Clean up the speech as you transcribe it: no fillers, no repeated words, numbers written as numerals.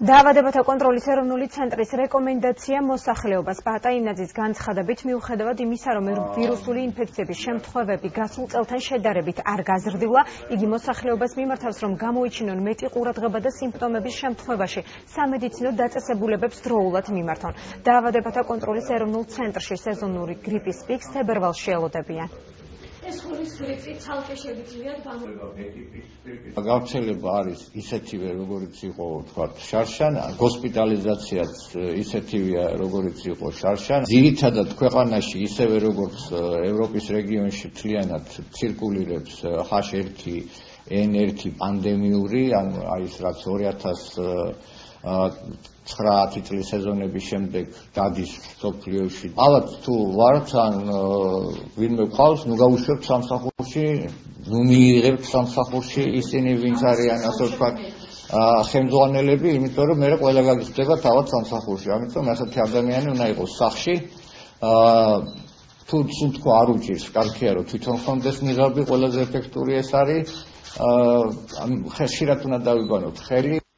დაავადებათა კონტროლის ეროვნული ცენტრის რეკომენდაცია მოსახლეობას პატაინაძის განცხადებით მიუხედავად იმისა, რომ ვირუსული ინფექციების შემთხვევები გასულ წელთან შედარებით არ გაზრდილა, იგი მოსახლეობას მიმართავს, რომ გამოიჩინონ მეტი ყურადღება და სიმპტომების შემთხვევაში სამედიცინო დაწესებულებებს დროულად მიმართონ. დაავადებათა კონტროლის ეროვნულ ცენტრში სეზონური გრიპის პიკს თებერვალში ელოდებიან. გავრცელება არის ისეთივე, როგორც იყო თქვათ შარშან, ჰოსპიტალიზაციაც ისეთივეა, როგორც იყო შარშან. ძირითადად ქვეყანაში ისევე როგორც ევროპის რეგიონში მთლიანად ცირკულირებს H1N1 პანდემიური, ანუ ის რაც 2009 წლის სეზონების შემდეგ დადის მსოფლიოში. ალბათ თუ ვართ ან ვინმე ყავს, ნუ გავუშვებთ სამსახურში, ნუ მიიღებთ სამსახურში ისინი, ვინც არიან ასე ვთქვათ ხელმძღვანელები, იმიტომ რომ მე ყველა გაგიხდება თავად სამსახურში. ამიტომ ასეთი ადამიანი უნდა იყოს სახლში. თუ თქვა არ უჭირს, კარგია რომ თვითონ ხონდეს ნიღაბი, ყველაზე ეფექტური ეს არის. ხშირად უნდა დავიგონოთ ხელი.